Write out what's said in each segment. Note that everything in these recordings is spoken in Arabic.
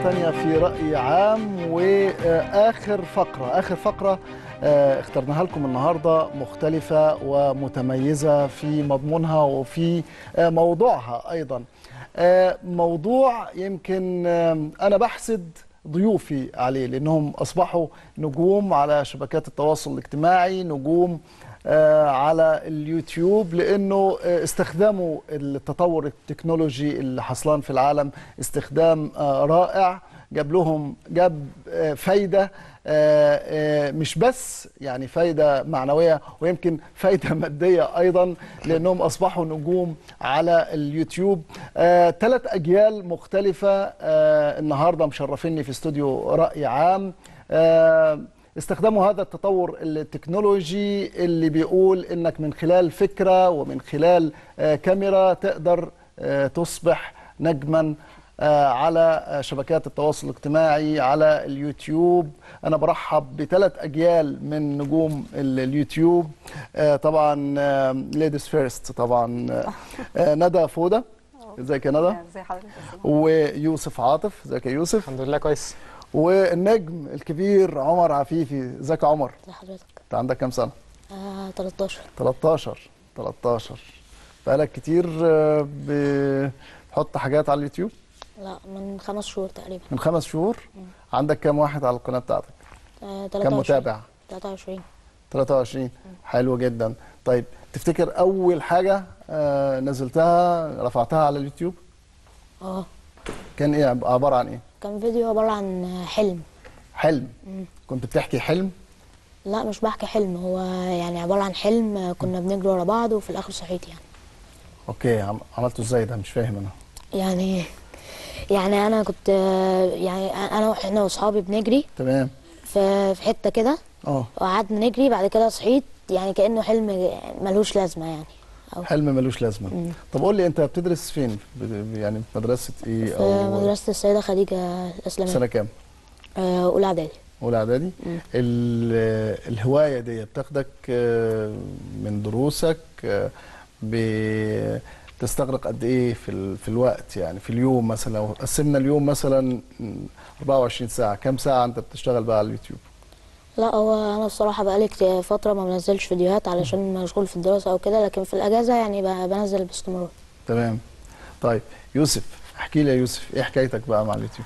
تانية في رأي عام. وآخر فقرة اخترناها لكم النهاردة مختلفة ومتميزة في مضمونها وفي موضوعها أيضا. موضوع يمكن أنا بحسد ضيوفي عليه لأنهم أصبحوا نجوم على شبكات التواصل الاجتماعي، نجوم على اليوتيوب، لأنه استخدموا التطور التكنولوجي اللي حصلان في العالم استخدام رائع، جاب فايدة، مش بس يعني فايدة معنوية ويمكن فايدة مادية أيضا، لأنهم أصبحوا نجوم على اليوتيوب. 3 أجيال مختلفة النهاردة مشرفيني في استوديو رأي عام. استخدموا هذا التطور التكنولوجي اللي بيقول إنك من خلال فكرة ومن خلال كاميرا تقدر تصبح نجما على شبكات التواصل الاجتماعي على اليوتيوب. أنا برحب ب3 أجيال من نجوم اليوتيوب. طبعا ليديز فيرست، طبعا ندى فودة. ازيك يا ندى؟ ازي حضرتك؟ ويوسف عاطف. ازيك يا يوسف؟ الحمد لله كويس. والنجم الكبير عمر عفيفي. ازيك يا عمر؟ ازي حضرتك؟ انت عندك كام سنة؟ 13. 13. بقالك كتير بتحط حاجات على اليوتيوب؟ لا، من 5 شهور تقريبا. من 5 شهور؟ عندك كام واحد على القناة بتاعتك؟ 23. كام متابع؟ 23. 23. حلو جدا. طيب تفتكر أول حاجة نزلتها رفعتها على اليوتيوب؟ كان إيه؟ عبارة عن إيه؟ كان فيديو عبارة عن حلم؟ كنت بتحكي حلم؟ لا، مش بحكي حلم، هو يعني عبارة عن حلم كنا بنجري ورا بعض وفي الآخر صحيت يعني. أوكي، عملته إزاي ده؟ مش فاهم أنا. يعني أنا كنت احنا واصحابي بنجري. تمام. في حتة كده. وقعدنا نجري، بعد كده صحيت، يعني كأنه حلم ملوش لازمة يعني. حلم ملوش لازمة. طب قول لي، أنت بتدرس فين؟ يعني في مدرسة إيه؟ في مدرسة السيدة خديجة الإسلامية. سنة كام؟ أولى إعدادي. أولى إعدادي؟ الهواية دي بتاخدك من دروسك، بتستغرق قد إيه في الوقت؟ يعني في اليوم مثلا لو قسمنا اليوم مثلا 24 ساعة، كم ساعة أنت بتشتغل بقى على اليوتيوب؟ لا، هو انا الصراحه بقالي فتره ما بنزلش فيديوهات علشان مشغول في الدراسه او كده، لكن في الاجازه يعني بنزل باستمرار. تمام. طيب يوسف، احكي لي يا يوسف، ايه حكايتك بقى مع اليوتيوب؟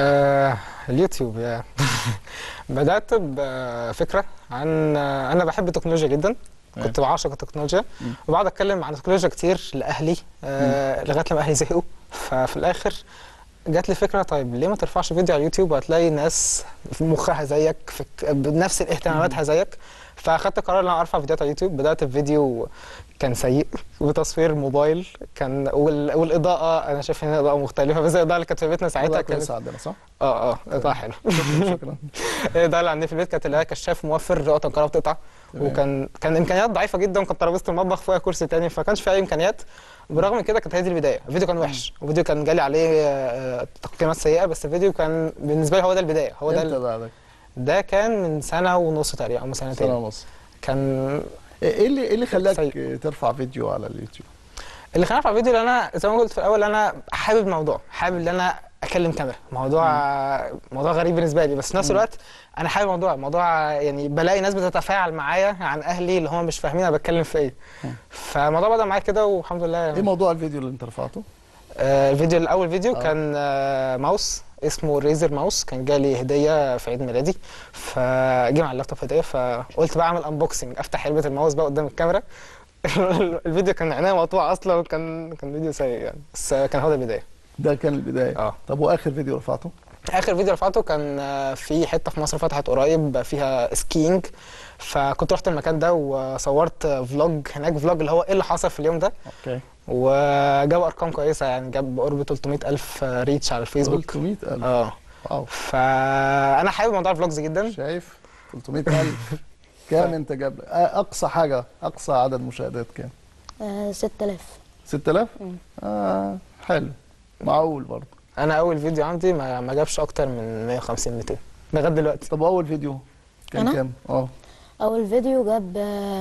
اليوتيوب بدات بفكره عن انا بحب التكنولوجيا جدا. كنت بعشق التكنولوجيا وبقعد اتكلم عن التكنولوجيا كتير لاهلي لغايه لما اهلي زهقوا. ففي الاخر جات لي فكره، طيب ليه ما ترفعش فيديو على اليوتيوب وهتلاقي ناس في مخها زيك بنفس الاهتماماتها زيك. فاخدت قرار ان انا ارفع فيديوهات على اليوتيوب. بدات بفيديو كان سيء وتصوير موبايل، كان والاضاءه انا شايف ان الاضاءه مختلفه، بس الاضاءه اللي كانت في بيتنا ساعتها كانت عندنا صح؟ اضاءه حلوه. شكرا. الاضاءه اللي عندي في البيت كانت اللي هي كشاف موفر، الاضاءه الكهرباء بتقطع، وكان امكانيات ضعيفه جدا، وكانت ترابيزه المطبخ فيها كرسي تاني، فما كانش في اي امكانيات. برغم من كده كانت هي دي البدايه. الفيديو كان وحش، والفيديو كان جالي عليه تقييمات سيئه، بس الفيديو كان بالنسبه لي هو ده البدايه. هو ده ده كان من 1.5 سنة تقريبا او من 2 سنين. كان ايه اللي خلاك ترفع فيديو على اليوتيوب؟ اللي خلاني ارفع فيديو، اللي انا زي ما قلت في الاول انا حابب الموضوع، حابب ان انا اكلم كاميرا. موضوع غريب بالنسبه لي، بس في نفس الوقت انا حابب الموضوع يعني بلاقي ناس بتتفاعل معايا عن اهلي اللي هم مش فاهمين انا بتكلم في ايه. فالموضوع بدا معايا كده والحمد لله يعني. ايه موضوع الفيديو اللي انت رفعته؟ الفيديو الاول فيديو كان ماوس اسمه ريزر ماوس، كان جالي هديه في عيد ميلادي، فجي مع اللابتوب هديه، فقلت بقى اعمل انبوكسنج، افتح علبه الماوس بقى قدام الكاميرا. الفيديو كان عينيا مقطوعه اصلا، وكان فيديو سيء يعني، بس كان هو ده البدايه. ده كان البدايه. طب واخر فيديو رفعته؟ اخر فيديو رفعته كان في حته في مصر فتحت قريب فيها سكينج، فكنت رحت المكان ده وصورت فلوج هناك، فلوج اللي هو ايه اللي حصل في اليوم ده. اوكي. وجاب ارقام كويسه، يعني جاب قرب 300,000 ريتش على الفيسبوك. 300,000؟ واو. فانا حابب موضوع الفلوجز جدا. شايف 300,000 كام انت جاب؟ اقصى حاجه، اقصى عدد مشاهدات كام؟ 6000. 6000؟ حلو، معقول برضه. انا اول فيديو عندي ما جابش اكتر من 150 200 لغايه دلوقتي. طب اول فيديو كان كام؟ اول فيديو جاب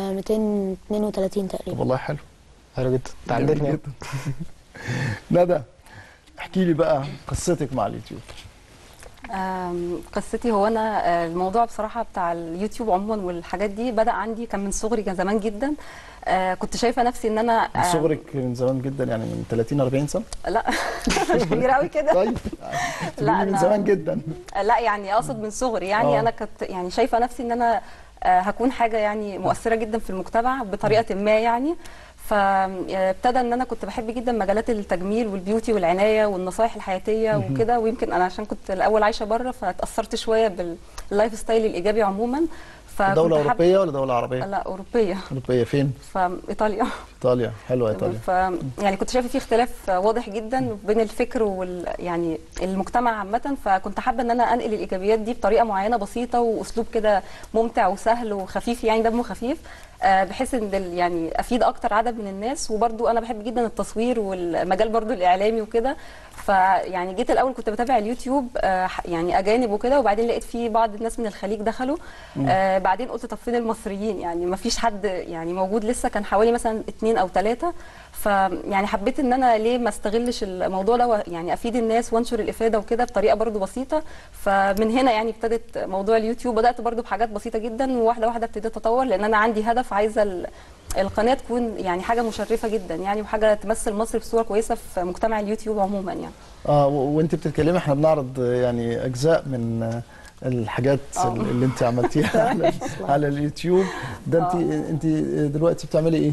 232 تقريبا. طب والله حلو. حلو جدا، تعدتني. ندى، احكي لي بقى قصتك مع اليوتيوب. قصتي هو انا الموضوع بصراحه بتاع اليوتيوب عموما والحاجات دي بدا عندي كان من صغري، كان زمان جدا. كنت شايفه نفسي ان انا من صغرك من زمان جدا يعني من 30 40 سنه؟ لا مش كبيره قوي كده. طيب لا من زمان جدا. لا يعني اقصد من صغري يعني انا كنت يعني شايفه نفسي ان انا هكون حاجه يعني مؤثره جدا في المجتمع بطريقه ما يعني. فابتدى ان انا كنت بحب جدا مجالات التجميل والبيوتي والعنايه والنصائح الحياتيه وكده، ويمكن انا عشان كنت الاول عايشه بره فتاثرت شويه باللايف ستايل الايجابي عموما. دولة أوروبية ولا دولة عربية؟ لا أوروبية. أوروبية فين؟ في إيطاليا. إيطاليا، حلوة إيطاليا. يعني كنت شايفة في اختلاف واضح جدا بين الفكر يعني المجتمع عامة، فكنت حابة إن أنا أنقل الإيجابيات دي بطريقة معينة بسيطة وأسلوب كده ممتع وسهل وخفيف، يعني دمه خفيف، بحيث ان يعني افيد اكتر عدد من الناس. وبرضو انا بحب جدا التصوير والمجال برضو الاعلامي وكده. فيعني جيت الاول كنت بتابع اليوتيوب يعني اجانب وكده، وبعدين لقيت في بعض الناس من الخليج دخلوا. بعدين قلت طب فين المصريين؟ يعني ما فيش حد يعني موجود لسه، كان حوالي مثلا 2 أو 3. فيعني حبيت ان انا ليه ما استغلش الموضوع ده يعني افيد الناس وانشر الافاده وكده بطريقه برضو بسيطه. فمن هنا يعني ابتدت موضوع اليوتيوب، بدات برضو بحاجات بسيطه جدا، وواحده واحده ابتديت اطور، لان انا عندي هدف، عايزه القناه تكون يعني حاجه مشرفه جدا يعني، وحاجه تمثل مصر بصوره كويسه في مجتمع اليوتيوب عموما يعني. وانت بتتكلمي احنا بنعرض يعني اجزاء من الحاجات اللي انت عملتيها على اليوتيوب ده. انت دلوقتي بتعملي ايه؟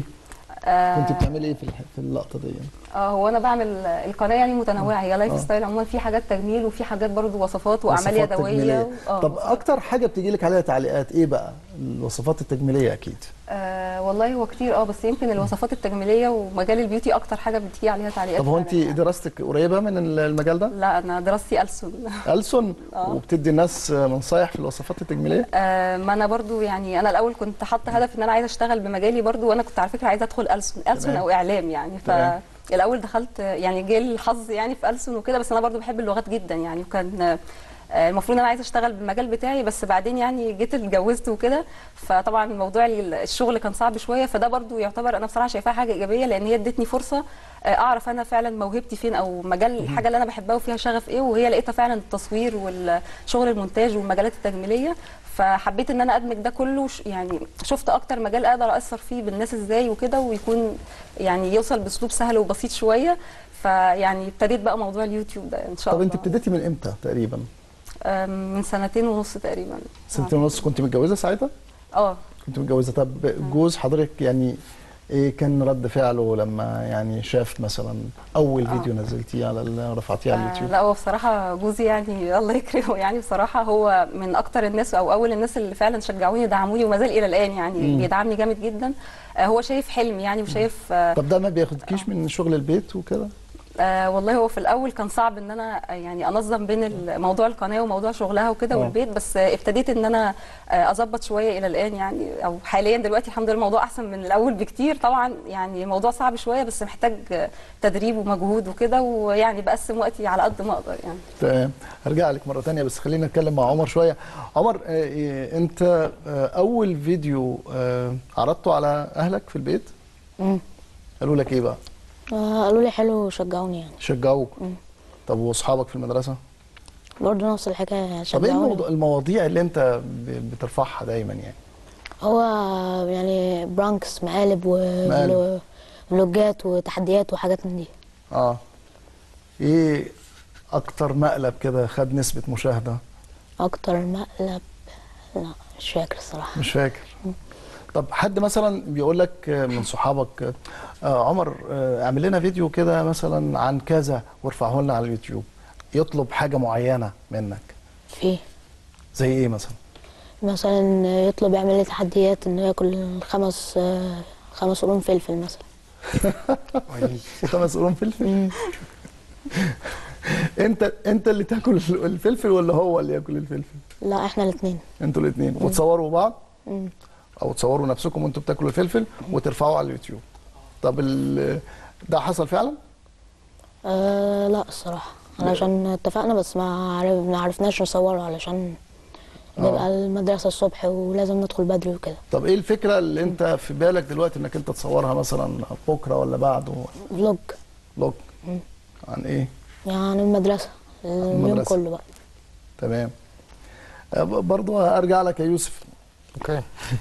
كنت بتعملي ايه في اللقطه دي يعني؟ هو انا بعمل القناه يعني متنوعه، هي لايف ستايل عموما، في حاجات تجميل وفي حاجات برضو وصفات واعمال يدويه. طب اكتر حاجه بتيجي لك عليها تعليقات ايه بقى؟ الوصفات التجميليه اكيد. والله هو كتير بس يمكن الوصفات التجميليه ومجال البيوتي اكتر حاجه بتيجي عليها تعليقات. طب هو انت دراستك قريبه من المجال ده؟ لا انا دراستي ألسن. ألسن؟ وبتدي الناس نصايح في الوصفات التجميليه؟ ما انا برضو يعني انا الاول كنت حاطه هدف ان انا عايزه اشتغل بمجالي برضو، وانا كنت على فكره عايزه ادخل ألسن او اعلام يعني. الاول دخلت يعني جه الحظ يعني في ألسن وكده، بس انا برضو بحب اللغات جدا يعني، وكان المفروض ان انا عايزه اشتغل بالمجال بتاعي، بس بعدين يعني جيت اتجوزت وكده، فطبعا موضوع الشغل كان صعب شويه. فده برضو يعتبر انا بصراحه شايفاها حاجه ايجابيه، لان هي ادتني فرصه اعرف انا فعلا موهبتي فين، او مجال الحاجه اللي انا بحبها وفيها شغف ايه، وهي لقيتها فعلا التصوير والشغل المونتاج والمجالات التجميليه. فحبيت ان انا ادمج ده كله، يعني شفت اكتر مجال اقدر اثر فيه بالناس ازاي وكده، ويكون يعني يوصل باسلوب سهل وبسيط شويه. فيعني ابتديت بقى موضوع اليوتيوب ده ان شاء الله. طب انت ابتديتي من امتى تقريبا؟ من 2.5 سنين تقريبا. 2.5 سنين. كنت متجوزه ساعتها؟ كنت متجوزه. طب جوز حضرتك يعني ايه كان رد فعله لما يعني شاف مثلا اول فيديو نزلتيه رفعتيه على اليوتيوب؟ لا هو بصراحه جوزي يعني الله يكرمه يعني، بصراحه هو من اكتر الناس او اول الناس اللي فعلا شجعوني ودعموني، وما زال الى الان يعني بيدعمني جامد جدا. هو شايف حلم يعني وشايف. طب ده ما بياخدكيش من شغل البيت وكده؟ والله هو في الاول كان صعب ان انا يعني انظم بين موضوع القناه وموضوع شغلها وكده والبيت، بس ابتديت ان انا اظبط شويه الى الان يعني، او حاليا دلوقتي الحمد لله الموضوع احسن من الاول بكتير. طبعا يعني الموضوع صعب شويه بس محتاج تدريب ومجهود وكده، ويعني بقسم وقتي على قد ما اقدر يعني. تمام. هرجع لك مره ثانيه، بس خلينا نتكلم مع عمر شويه. عمر انت اول فيديو عرضته على اهلك في البيت قالوا لك ايه بقى؟ قالوا لي حلو وشجعوني يعني. شجعوك؟ طب واصحابك في المدرسه؟ برضه نفس الحكايه شجعوني. طب ايه المواضيع اللي انت بترفعها دايما يعني؟ هو يعني برانكس، مقالب وفلوجات وتحديات وحاجات من دي. ايه اكتر مقلب كده خد نسبه مشاهده؟ اكتر مقلب لا مش فاكر الصراحه. مش فاكر. طب حد مثلا بيقول لك من صحابك عمر اعمل لنا فيديو كده مثلا عن كذا وارفعه لنا على اليوتيوب، يطلب حاجه معينه منك؟ في. زي ايه مثلا؟ مثلا يطلب يعمل لي تحديات انه ياكل 5 قرون فلفل مثلا. 5 قرون فلفل؟ انت اللي تاكل الفلفل ولا هو اللي ياكل الفلفل؟ لا احنا الاثنين. انتوا الاثنين وتصوروا بعض؟ او تصوروا نفسكم وانتوا بتاكلوا الفلفل وترفعوه على اليوتيوب. طب ده حصل فعلا؟ لا الصراحه، علشان اتفقنا بس ما عرفناش نصوره علشان نبقى المدرسه الصبح ولازم ندخل بدري وكده. طب ايه الفكره اللي انت في بالك دلوقتي انك انت تصورها مثلا بكره ولا بعده؟ فلوج. عن ايه؟ يعني المدرسه اليوم كله بقى. تمام. برضو ارجع لك يا يوسف. اوكي.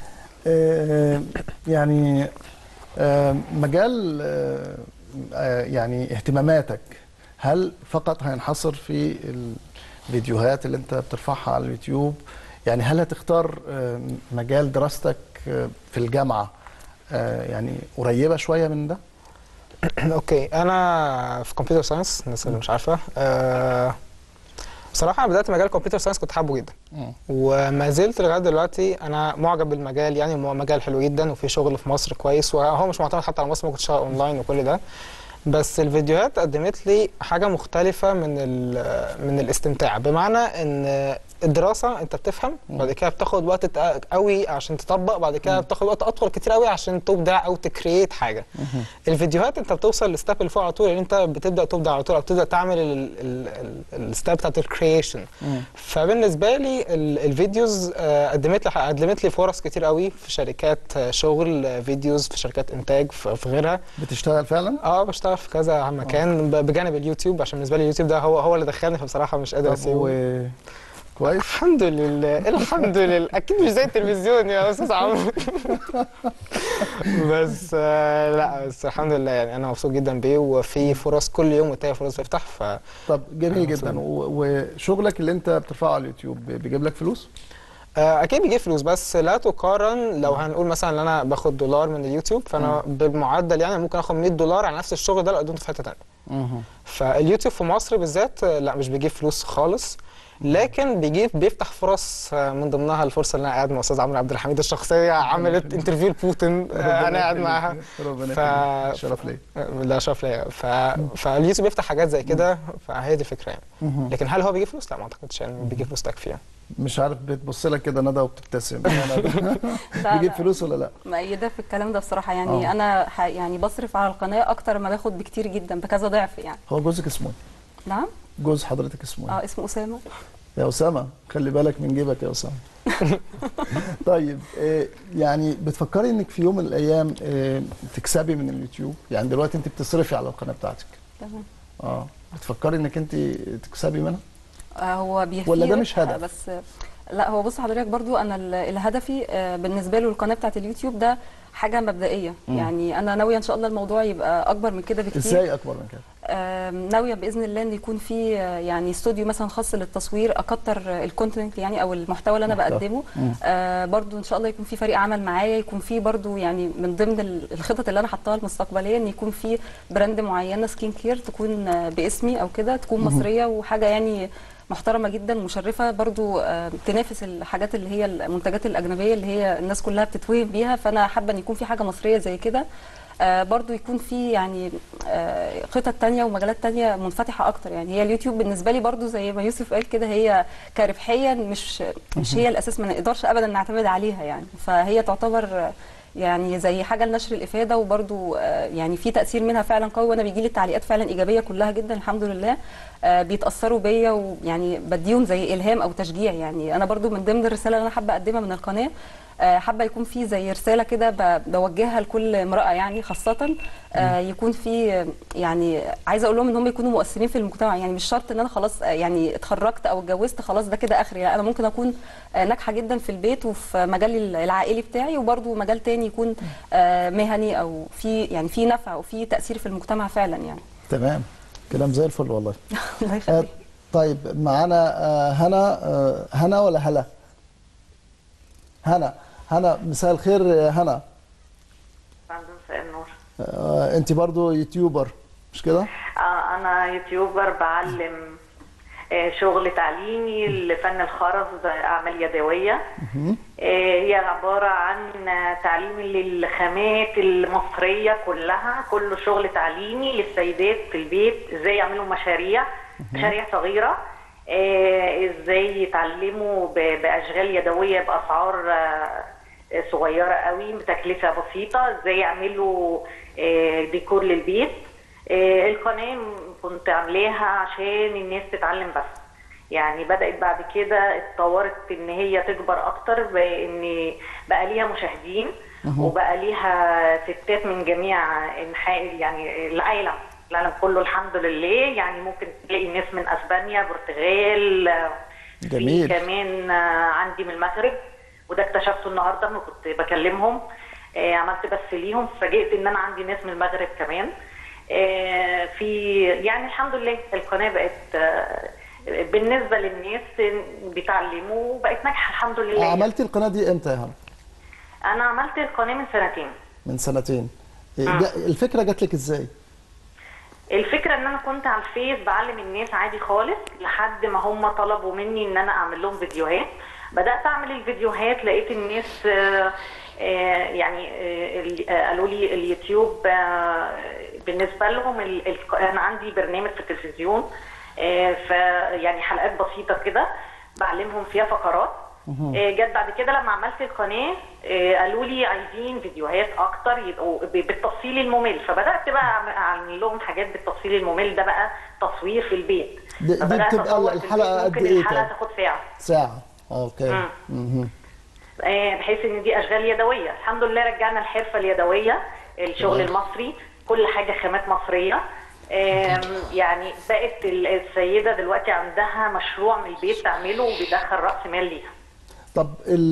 يعني مجال يعني اهتماماتك هل فقط هينحصر في الفيديوهات اللي انت بترفعها على اليوتيوب؟ يعني هل هتختار مجال دراستك في الجامعة يعني قريبة شوية من ده؟ اوكي، انا في كمبيوتر ساينس، الناس اللي مش عارفه. بصراحه انا بدات مجال كمبيوتر ساينس كنت حابه جدا، وما زلت لغايه دلوقتي انا معجب بالمجال. يعني مجال حلو جدا وفي شغل في مصر كويس، وهو مش معتمد حتى على مصر، ممكن تشتغل اونلاين وكل ده. بس الفيديوهات قدمت لي حاجه مختلفه من الاستمتاع، بمعنى ان الدراسه انت بتفهم، بعد كده بتاخد وقت قوي عشان تطبق، بعد كده بتاخد وقت اطول كتير قوي عشان تبدع او تكريت حاجه. الفيديوهات انت بتوصل للستاب اللي فوق على طول، يعني انت بتبدا تبدع على طول، او بتبدا تعمل الستاب بتاعت الكرييشن. فبالنسبه لي الفيديوز قدمت لي فرص كتير قوي في شركات شغل فيديوز، في شركات انتاج، في غيرها. بتشتغل فعلا؟ بشتغل في كذا مكان بجانب اليوتيوب، عشان بالنسبه لي اليوتيوب ده هو اللي دخلني، فبصراحه مش قادر اسيبه. كويس. الحمد لله الحمد لله. اكيد مش زي التلفزيون يا استاذ عمرو. بس لا، بس الحمد لله، يعني انا مبسوط جدا بيه، وفي فرص كل يوم والتاني فرص بتفتح. طب جميل جدا. وشغلك اللي انت بترفعه على اليوتيوب بيجيب لك فلوس؟ اكيد بيجيب فلوس، بس لا تقارن. لو هنقول مثلا ان انا باخد $1 من اليوتيوب، فانا بالمعدل يعني ممكن اخد $100 على نفس الشغل ده لو قدمته في حته ثانيه. فاليوتيوب في مصر بالذات لا، مش بيجيب فلوس خالص، لكن بيفتح فرص، من ضمنها الفرصه اللي انا قاعد مع استاذ عمرو عبد الحميد، الشخصيه عملت انترفيو لبوتين، انا قاعد معاها. شرف ليا. لا، شرف ليا. فاليوتيوب بيفتح حاجات زي كده، فهي دي الفكره يعني. لكن هل هو بيجيب فلوس؟ لا، ما اعتقدش يعني بيجيب فلوس تكفي يعني. مش عارف، بتبص لك كده ندى وبتبتسم. بيجيب فلوس ولا لا؟ مؤيده في الكلام ده بصراحه. يعني انا يعني بصرف على القناه اكتر ما باخد بكتير جدا، بكذا ضعف يعني. هو جوزك اسمه ايه؟ نعم؟ جوز حضرتك اسمه ايه؟ اسمه اسامه. يا اسامه خلي بالك من جيبك يا اسامه. طيب يعني بتفكري انك في يوم من الايام تكسبي من اليوتيوب؟ يعني دلوقتي انت بتصرفي على القناه بتاعتك. تمام. بتفكري انك انت تكسبي منها؟ هو بيفيد ولا ده مش هدف؟ بس لا، هو بص حضرتك، برضو انا الهدفي بالنسبه له القناه بتاعت اليوتيوب ده حاجه مبدئيه. يعني انا ناويه ان شاء الله الموضوع يبقى اكبر من كده بكتير. ازاي اكبر من كده؟ ناويه باذن الله ان يكون في يعني استوديو مثلا خاص للتصوير، اكتر الكونتنت يعني او المحتوى اللي انا بقدمه. برضو ان شاء الله يكون في فريق عمل معايا، يكون في برضو يعني من ضمن الخطط اللي انا حطاها المستقبليه ان يكون في براند معينه سكين كير تكون باسمي او كده، تكون مصريه وحاجه يعني محترمه جدا مشرفه، برضو تنافس الحاجات اللي هي المنتجات الاجنبيه اللي هي الناس كلها بتتوهم بيها. فانا حابه ان يكون في حاجه مصريه زي كده. برضو يكون في يعني خطط تانية ومجالات تانية منفتحة أكتر. يعني هي اليوتيوب بالنسبة لي برضو زي ما يوسف قال كده، هي كربحيا مش هي الأساس، ما نقدرش أبدا نعتمد عليها يعني. فهي تعتبر يعني زي حاجة لنشر الإفادة، وبرضو يعني في تأثير منها فعلا قوي، وأنا بيجي لي تعليقات فعلا إيجابية كلها جدا الحمد لله. بيتأثروا بيا، ويعني بديهم زي إلهام أو تشجيع. يعني أنا برضو من ضمن الرسالة اللي أنا حابة أقدمها من القناة، حابه يكون في زي رساله كده بوجهها لكل امراه يعني خاصه. يكون في يعني عايزه اقول لهم ان هم يكونوا مؤثرين في المجتمع. يعني مش شرط ان انا خلاص يعني اتخرجت او اتجوزت خلاص ده كده اخري، لا، انا ممكن اكون ناجحه جدا في البيت وفي مجال العائلي بتاعي، وبرده مجال تاني يكون مهني او في يعني في نفع وفي تاثير في المجتمع فعلا يعني. تمام، كلام زي الفل والله. الله يخليك. طيب معانا هنا ولا هلا؟ هنا، مساء الخير هنا. مساء النور. انت برضو يوتيوبر مش كده؟ انا يوتيوبر، بعلم شغل تعليمي لفن الخرز، اعمال يدويه. هي عباره عن تعليم للخامات المصريه كلها، كله شغل تعليمي للسيدات في البيت، ازاي يعملوا مشاريع صغيره، ازاي يتعلموا باشغال يدويه باسعار صغيره قوي بتكلفه بسيطه، ازاي يعملوا ديكور للبيت. القناه كنت عاملاها عشان الناس تتعلم بس، يعني بدات بعد كده اتطورت ان هي تكبر اكتر، بان بقى ليها مشاهدين وبقى ليها ستات من جميع انحاء يعني العالم كله الحمد لله. يعني ممكن تلاقي ناس من اسبانيا، برتغال، جميل. في كمان عندي من المغرب، وده اكتشفته النهارده لما كنت بكلمهم. عملت بس ليهم، فاجئت ان انا عندي ناس من المغرب كمان. في يعني الحمد لله القناه بقت بالنسبه للناس بيتعلموا وبقت ناجحه الحمد لله. عملتي القناه دي امتى يا هنا؟ انا عملت القناه من سنتين. من سنتين. الفكره جات لك ازاي؟ الفكره ان انا كنت على الفيس بعلم الناس عادي خالص، لحد ما هم طلبوا مني ان انا اعمل لهم فيديوهات. بدات اعمل الفيديوهات، لقيت الناس يعني قالوا لي اليوتيوب بالنسبه لهم انا عندي برنامج في التلفزيون، فيعني حلقات بسيطه كده بعلمهم فيها فقرات. جت بعد كده لما عملت القناه قالوا لي عايزين فيديوهات اكتر يبقوا بالتفصيل الممل، فبدات بقى اعمل لهم حاجات بالتفصيل الممل ده بقى تصوير في البيت. دي بتبقى الحلقه قد ايه؟ ممكن الحلقه تاخد ساعه. ساعه، اوكي. بحيث ان دي اشغال يدويه. الحمد لله رجعنا الحرفه اليدويه، الشغل المصري، كل حاجه خامات مصريه. يعني بقت السيده دلوقتي عندها مشروع من البيت تعمله وبيدخل راس مال ليها. طب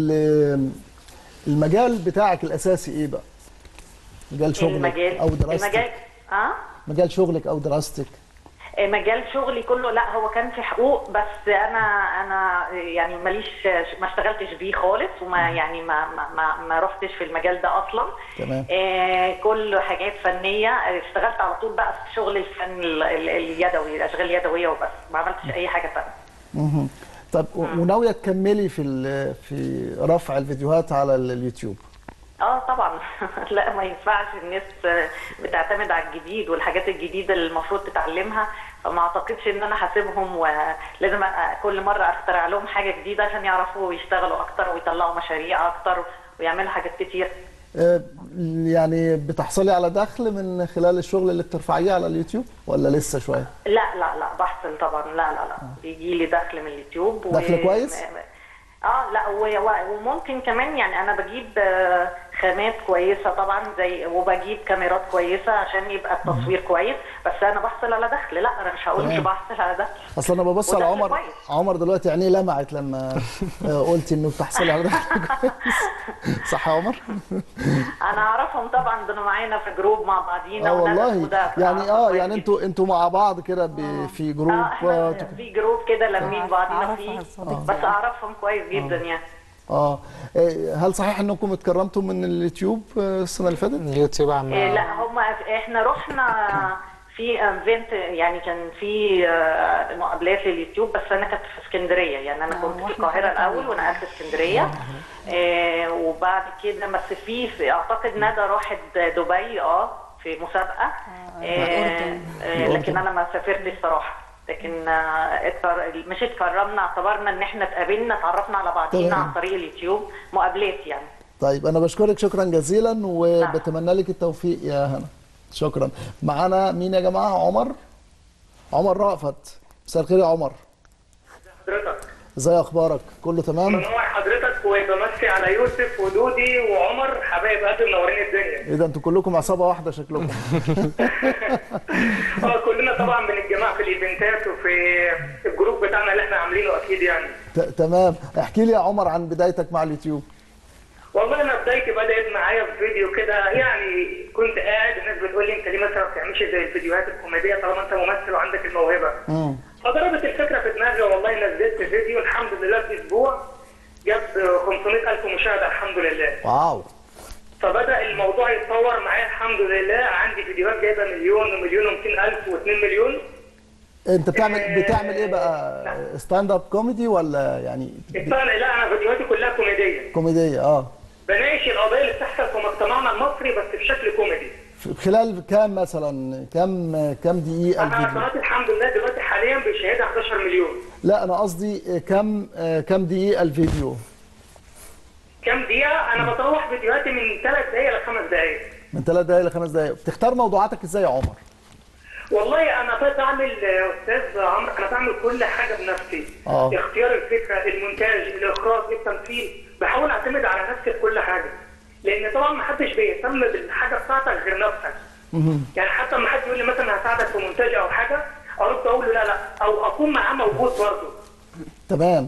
المجال بتاعك الاساسي ايه بقى؟ مجال شغلك او دراستك؟ مجال شغلك او دراستك؟ مجال شغلي كله لا هو كان في حقوق، بس انا يعني ماليش، ما اشتغلتش بيه خالص، وما يعني ما رحتش في المجال ده اصلا. تمام. كل حاجات فنيه، اشتغلت على طول بقى في شغل الفن اليدوي، الاشغال اليدويه وبس، ما عملتش اي حاجه ثانيه. طب وناويه تكملي في رفع الفيديوهات على اليوتيوب؟ طبعا. لا ما ينفعش، الناس بتعتمد على الجديد والحاجات الجديده اللي المفروض تتعلمها، فما اعتقدش ان انا هسيبهم، ولازم كل مره اخترع لهم حاجه جديده عشان يعرفوا يشتغلوا اكتر ويطلعوا مشاريع اكتر ويعملوا حاجات كتير. يعني بتحصلي على دخل من خلال الشغل اللي بترفعيه على اليوتيوب ولا لسه شويه؟ لا بحصل طبعا. لا بيجي لي دخل من اليوتيوب. دخل كويس؟ لا وممكن كمان يعني انا بجيب خامات كويسه طبعا، زي وبجيب كاميرات كويسه عشان يبقى التصوير كويس، بس انا بحصل على دخل. لا انا مش هقول مش بحصل على دخل. اصل انا ببص على عمر دلوقتي عينيه لمعت لما قلتي انه بتحصلي على دخل كويس. صح يا عمر؟ انا اعرفهم طبعا، دول معانا في جروب مع بعضينا. والله يعني يعني انتوا مع بعض كده في جروب؟ في جروب كده لمين بعضينا فيه، بس اعرفهم كويس جدا يعني. هل صحيح انكم اتكرمتم من اليوتيوب السنه اللي فاتت؟ اليوتيوب عمل لا احنا رحنا في ايفنت، يعني كان في مقابلات لليوتيوب، بس انا كنت في اسكندريه، يعني انا كنت في القاهره الاول ونقلت اسكندريه. وبعد كده بس في اعتقد ندى راحت دبي في مسابقه. لكن انا ما سافرتش صراحه، لكن مش اتكرمنا، اعتبرنا ان احنا اتقابلنا اتعرفنا على بعضينا عن طريق اليوتيوب، مقابلات يعني. طيب انا بشكرك شكرا جزيلا وبتمنى لك التوفيق يا هنا. شكرا. معانا مين يا جماعه؟ عمر رأفت. مساء الخير يا عمر. حضرتك ازاي اخبارك؟ كله تمام؟ منور حضرتك، وبمسي على يوسف ودودي وعمر، حبايب قد منورين الدنيا. ايه ده انتوا كلكم عصابه واحده شكلكم. كلنا طبعا بنتجمع في الايفنتات وفي الجروب بتاعنا اللي احنا عاملينه اكيد يعني. تمام. احكي لي يا عمر عن بدايتك مع اليوتيوب. والله انا بدايتي بدات معايا في فيديو كده، يعني كنت قاعد الناس بتقول لي انت ليه مثلا ما بتعملش زي الفيديوهات الكوميديه طالما انت ممثل وعندك الموهبه. فضربت الفكره في دماغي، والله نزلت فيديو الحمد لله في اسبوع جاب 500,000 مشاهده الحمد لله. واو. فبدا الموضوع يتطور معايا الحمد لله، عندي فيديوهات جايبه مليون ومليون و200,000 و2 مليون. انت بتعمل ايه بقى؟ ستاند اب كوميدي ولا يعني؟ لا انا فيديوهاتي كلها كوميديه. بناقش القضايا اللي بتحصل في مجتمعنا المصري بس بشكل كوميدي. خلال كام مثلا؟ كام دقيقه الفيديو؟ انا قناتي الحمد لله دلوقتي حاليا بيشاهدها 11 مليون. لا انا قصدي كام دقيقه الفيديو؟ كام دقيقه؟ انا بطوح فيديوهاتي من 3 دقائق ل 5 دقائق. من 3 دقائق ل 5 دقائق. بتختار موضوعاتك ازاي يا عمر؟ والله انا بعمل استاذ عمرو، انا بعمل كل حاجه بنفسي. اختيار الفكره، المونتاج، الاخراج، التمثيل، بحاول اعتمد على نفسي في كل حاجه، لان طبعا ما حدش بيهتم بالحاجه بتاعتك غير نفسك. يعني حتى لما حد يقول لي مثلا هساعدك في مونتاج او حاجه، ارد اقول له لا او اكون معاه موجود برضه. تمام.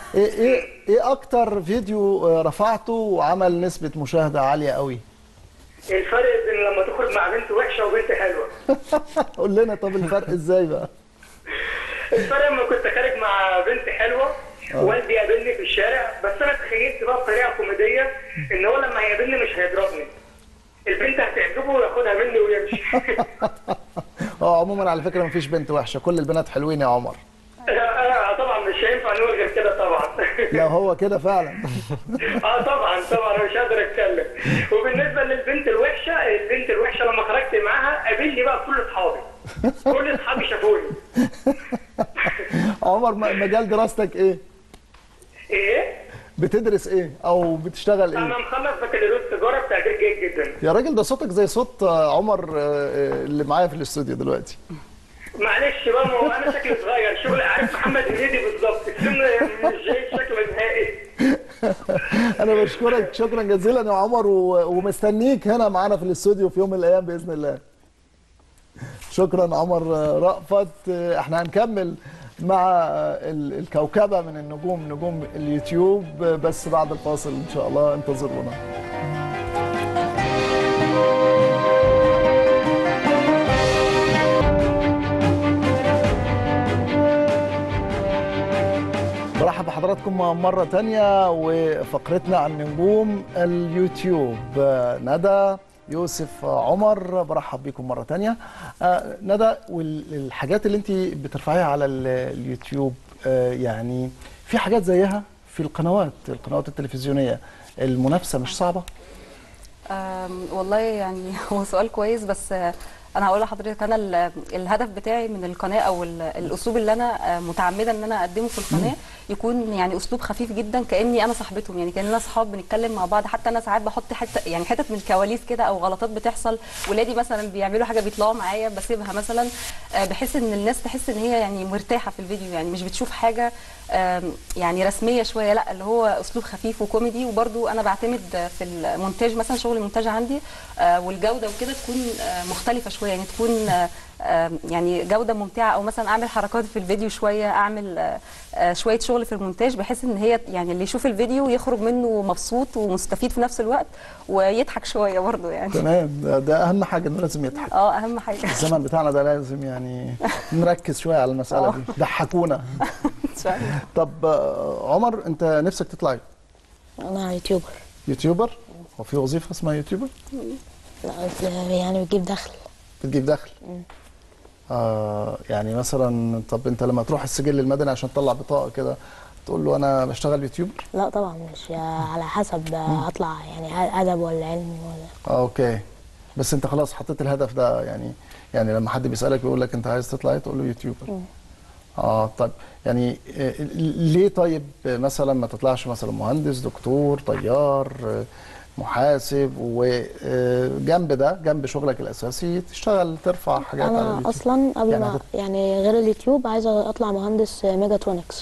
ايه اكتر فيديو رفعته وعمل نسبة مشاهدة عالية قوي؟ الفرق بين لما تخرج مع بنت وحشه وبنت حلوه. قول لنا طب الفرق ازاي بقى؟ الفرق لما كنت خارج مع بنت حلوه والدي قابلني في الشارع، بس انا تخيلت بقى بطريقه كوميديه ان هو لما هيقابلني مش هيضربني، البنت هتعجبه وياخدها مني ويمشي. عموما على فكرة مفيش بنت وحشة، كل البنات حلوين يا عمر. طبعا مش هينفع نقول غير كده طبعا. لا هو كده فعلا. طبعا انا مش قادر اتكلم. وبالنسبه للبنت الوحشه، البنت الوحشه لما خرجت معاها قابلني بقى كل اصحابي، كل اصحابي شافوني. عمر مجال دراستك ايه؟ ايه؟ بتدرس ايه او بتشتغل ايه؟ انا مخلص بكالوريوس تجاره بتقدير جيد جدا. يا راجل ده صوتك زي صوت عمر اللي معايا في الاستوديو دلوقتي. معلش بقى، ما هو انا شكلي صغير، شغل عارف محمد هنيدي بالظبط، السن مش جاي شكل نهائي. انا بشكرك شكرا جزيلا يا عمر، ومستنيك هنا معانا في الاستوديو في يوم من الايام باذن الله. شكرا عمر رأفت. احنا هنكمل مع الكوكبه من النجوم، نجوم اليوتيوب، بس بعد الفاصل ان شاء الله، انتظرونا. برحب بحضراتكم مرة تانية وفقرتنا عن نجوم اليوتيوب. ندى، يوسف، عمر، برحب بكم مرة تانية. ندى، والحاجات اللي انت بترفعيها على اليوتيوب يعني في حاجات زيها في القنوات التلفزيونية، المنافسة مش صعبة؟ والله يعني هو سؤال كويس، بس انا هقول لحضرتك انا الهدف بتاعي من القناه او الاسلوب اللي انا متعمده ان انا اقدمه في القناه يكون يعني اسلوب خفيف جدا، كاني انا صاحبتهم، يعني كاننا اصحاب بنتكلم مع بعض. حتى انا ساعات بحط حتت من الكواليس كده او غلطات بتحصل، ولادي مثلا بيعملوا حاجه بيطلعوا معايا بسيبها مثلا، بحيث ان الناس تحس ان هي يعني مرتاحه في الفيديو، يعني مش بتشوف حاجه يعني رسميه شويه، لا اللي هو اسلوب خفيف وكوميدي. وبرده انا بعتمد في المونتاج، مثلا شغل المونتاج عندي والجوده وكده تكون مختلفه شويه، يعني تكون يعني جوده ممتعه، او مثلا اعمل حركات في الفيديو شويه، اعمل شويه شغل في المونتاج، بحيث ان هي يعني اللي يشوف الفيديو يخرج منه مبسوط ومستفيد في نفس الوقت ويضحك شويه برضه يعني. تمام، ده اهم حاجه، انه لازم يضحك. اهم حاجه. الزمن بتاعنا ده لازم يعني نركز شويه على المساله دي، ضحكونا. طب عمر، انت نفسك تطلع ايه؟ انا يوتيوبر. يوتيوبر؟ هو في وظيفه اسمها يوتيوبر؟ لا يعني بتجيب دخل. بتجيب دخل؟ يعني مثلا طب انت لما تروح السجل المدني عشان تطلع بطاقه كده تقول له انا بشتغل يوتيوبر؟ لا طبعا، مش على حسب اطلع يعني ادب ولا علم ولا. اوكي، بس انت خلاص حطيت الهدف ده، يعني لما حد بيسالك بيقول لك انت عايز تطلع ايه تقول له يوتيوبر. طيب يعني ليه طيب مثلا ما تطلعش مثلا مهندس، دكتور، طيار، محاسب، وجنب ده جنب شغلك الاساسي تشتغل ترفع حاجات على اليوتيوب؟ انا اصلا قبل ما يعني غير اليوتيوب عايزه اطلع مهندس ميجاترونكس.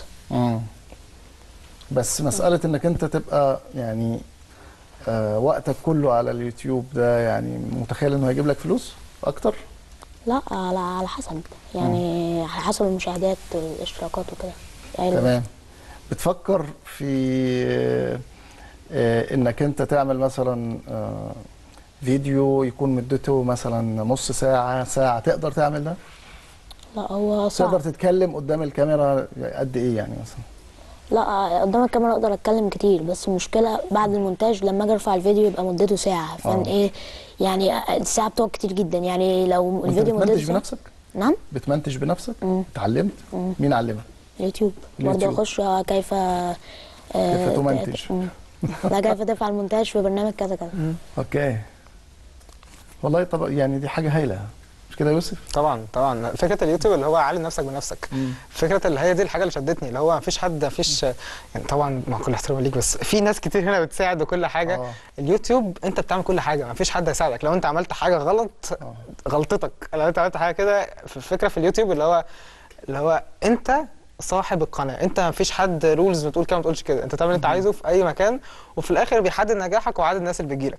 بس مساله انك انت تبقى يعني وقتك كله على اليوتيوب ده، يعني متخيل انه هيجيب لك فلوس اكتر؟ لا، على حسب يعني على حسب المشاهدات والاشتراكات وكده يعني. تمام. بتفكر في انك انت تعمل مثلا فيديو يكون مدته مثلا نص ساعة، تقدر تعمل ده؟ لا هو صعب. تقدر تتكلم قدام الكاميرا قد ايه يعني مثلا؟ لا قدام الكاميرا اقدر اتكلم كتير، بس المشكلة بعد المونتاج لما اجي ارفع الفيديو يبقى مدته ساعة، فان ايه يعني الساعة بتقعد كتير جدا، يعني لو الفيديو مدته بتمنتج بنفسك؟ نعم. بتمنتج بنفسك؟ اتعلمت؟ مين علمك؟ يوتيوب. برضه اخش كيف تمنتج. لا، كيف تفعل مونتاج في برنامج كذا كذا. اوكي. والله طب يعني دي حاجه هايله، مش كده يا يوسف؟ طبعا فكره اليوتيوب اللي هو علم نفسك بنفسك. فكره اللي هي دي الحاجه اللي شدتني، اللي هو مفيش حد يعني طبعا مع كل احترامي ليك، بس في ناس كتير هنا بتساعد وكل حاجه. اليوتيوب انت بتعمل كل حاجه، مفيش حد هيساعدك. لو انت عملت حاجه غلط غلطتك، لو انت عملت حاجه كده. الفكره في اليوتيوب اللي هو انت صاحب القناه، انت مفيش حد رولز بتقول كده ما تقولش كده، انت تعمل اللي انت عايزه في اي مكان، وفي الاخر بيحدد نجاحك وعدد الناس اللي بتجيلك.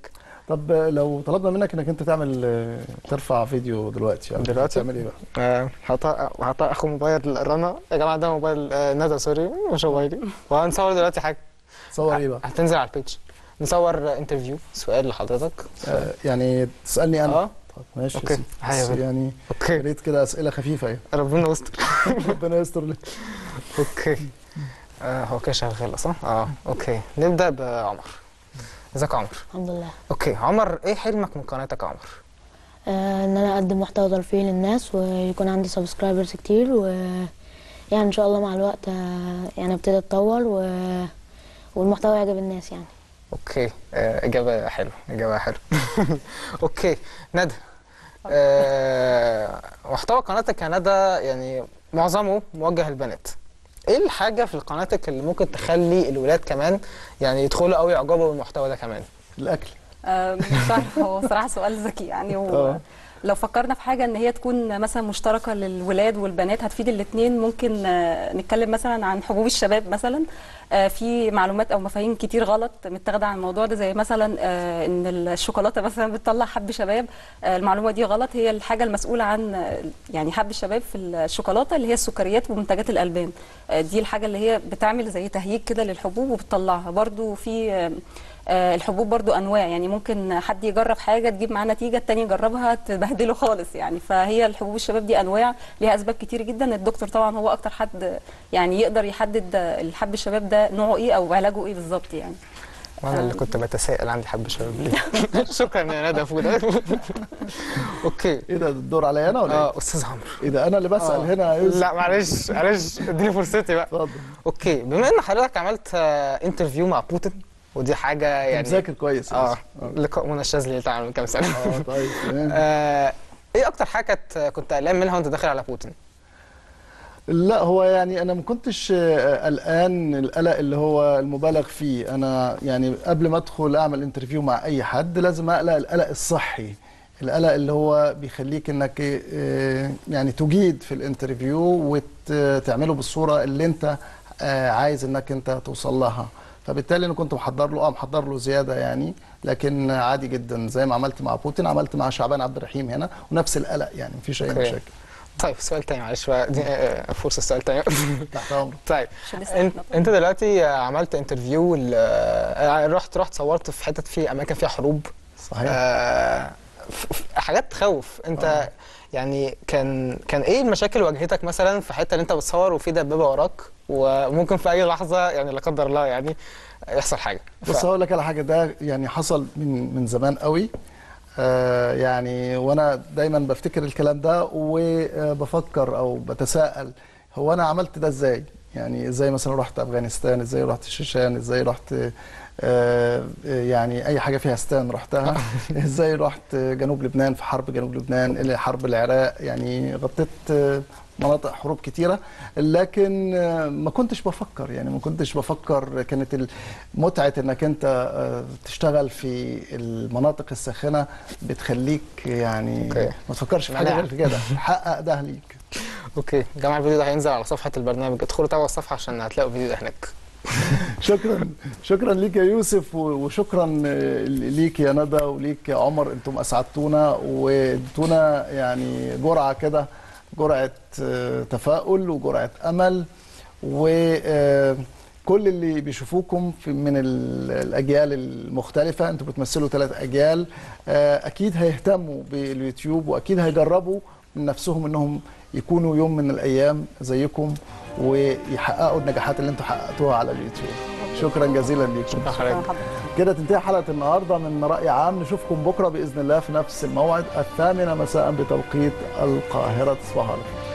طب لو طلبنا منك انك انت ترفع فيديو دلوقتي تعمل ايه بقى؟ هعطي اخو موبايل رنا، يا جماعه ده موبايل ندى، سوري مش موبايلي، وهنصور دلوقتي حاجه. صور ايه بقى؟ هتنزل على البيج، نصور انترفيو، سؤال لحضرتك. يعني تسالني انا؟ طب ماشي. اوكي يعني يا ريت كده اسئله خفيفه يعني. ربنا يستر. ربنا يستر لك. اوكي. هو كده شغال صح؟ اوكي، نبدا بعمر. ازيك يا عمر؟ الحمد لله. اوكي عمر، ايه حلمك من قناتك يا عمر؟ ان انا اقدم محتوى ترفيهي للناس ويكون عندي سبسكرايبرز كتير، ويعني ان شاء الله مع الوقت يعني ابتدي اتطور والمحتوى يعجب الناس يعني. اوكي، اجابه حلوه، اجابه حلوه. اوكي ندى، محتوى قناتك يا ندى يعني معظمه موجه للبنات. ايه الحاجه في قناتك اللي ممكن تخلي الولاد كمان يعني يدخلوا قوي يعجبوا بالمحتوى ده كمان؟ الاكل. مش عارفه، هو صراحه سؤال ذكي يعني. لو فكرنا في حاجه ان هي تكون مثلا مشتركه للولاد والبنات هتفيد الاثنين، ممكن نتكلم مثلا عن حبوب الشباب مثلا. في معلومات او مفاهيم كتير غلط متاخده عن الموضوع ده، زي مثلا ان الشوكولاته مثلا بتطلع حب شباب. المعلومه دي غلط. هي الحاجه المسؤوله عن يعني حب الشباب في الشوكولاته اللي هي السكريات ومنتجات الالبان. دي الحاجه اللي هي بتعمل زي تهييج كده للحبوب وبتطلعها. برضو في الحبوب برضو انواع، يعني ممكن حد يجرب حاجه تجيب معاه نتيجه، التاني يجربها تبهدله خالص يعني. فهي الحبوب الشباب دي انواع ليها اسباب كتير جدا. الدكتور طبعا هو اكتر حد يعني يقدر يحدد الحب الشباب ده نوعه ايه او علاجه ايه بالظبط يعني. وانا اللي كنت بتساءل عندي حب شباب ليه. شكرا يا ندى فوده. اوكي، ايه ده الدور عليا انا ولا ايه؟ استاذ عمرو. ايه ده انا اللي بسال هنا يا يوسف؟ لا معلش اديني فرصتي بقى. اتفضل. اوكي، بما ان حضرتك عملت انترفيو مع بوتين، ودي حاجه يعني مذاكر كويس. لقاء منى الشاذلي اللي اتعمل من كام سنه. طيب تمام. ايه اكتر حاجه كنت قلقان منها وانت داخل على بوتين؟ لا هو يعني انا ما كنتش قلقان القلق اللي هو المبالغ فيه. انا يعني قبل ما ادخل اعمل انترفيو مع اي حد لازم اقلق القلق الصحي، القلق اللي هو بيخليك انك يعني تجيد في الانترفيو وتعمله بالصوره اللي انت عايز انك انت توصل لها. فبالتالي انا كنت محضر له زياده يعني، لكن عادي جدا زي ما عملت مع بوتين عملت مع شعبان عبد الرحيم هنا، ونفس القلق يعني مفيش اي مشاكل. طيب سؤال تاني معلش بقى، فرصه سؤال تاني. تحت امرك. طيب انت دلوقتي عملت انترفيو، رحت صورت في حتت في اماكن فيها حروب. صحيح. حاجات تخوف. انت يعني كان ايه المشاكل اللي واجهتك مثلا في حته اللي انت بتصور وفي دبابه وراك وممكن في اي لحظه يعني لا قدر الله يعني يحصل حاجه؟ بص هقول لك على حاجه، ده يعني حصل من زمان قوي. يعني وانا دايما بفتكر الكلام ده وبفكر او بتساءل هو انا عملت ده ازاي؟ يعني ازاي مثلا رحت افغانستان، ازاي رحت الشيشان، ازاي رحت يعني اي حاجه فيها ستان رحتها، ازاي رحت جنوب لبنان في حرب جنوب لبنان، الى حرب العراق، يعني غطيت مناطق حروب كتيره. لكن ما كنتش بفكر كانت متعه انك انت تشتغل في المناطق الساخنه بتخليك يعني ما تفكرش في حاجه غير كده، حقق ده ليك. اوكي يا جماعه، الفيديو ده هينزل على صفحه البرنامج، ادخلوا تابعوا الصفحه عشان هتلاقوا الفيديو ده هناك. شكرا ليك يا يوسف، وشكرا ليك يا ندى وليك يا عمر. انتم اسعدتونا واديتونا يعني جرعه كده، جرعه تفاؤل وجرعه امل. وكل اللي بيشوفوكم من الاجيال المختلفه، انتم بتمثلوا 3 اجيال، اكيد هيهتموا باليوتيوب واكيد هيجربوا من نفسهم انهم يكونوا يوم من الايام زيكم ويحققوا النجاحات اللي انتم حققتوها على اليوتيوب. شكرا جزيلا ليكم. كده تنتهي حلقه النهارده من رأي عام. نشوفكم بكره باذن الله في نفس الموعد 8 مساء بتوقيت القاهره. تصبحوا على خير.